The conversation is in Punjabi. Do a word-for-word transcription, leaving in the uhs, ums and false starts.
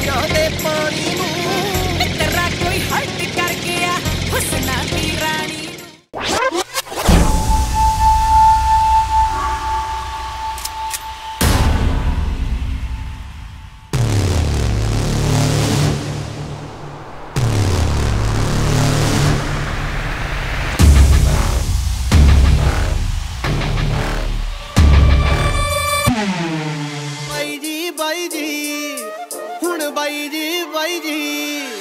ਦਰਿਆ ਦੇ ਪਾਣੀ ਨੂੰ ਤੇਰਾ ਕੋਈ ਹੱਟ ਕਰ ਗਿਆ ਹੁਸਨਾ ਦੀ ਰਾਣੀ ਨੂੰ। ਬਾਈ ਜੀ ਬਾਈ ਜੀ ਹੁਣ ਬਾਈ ਜੀ ਬਾਈ ਜੀ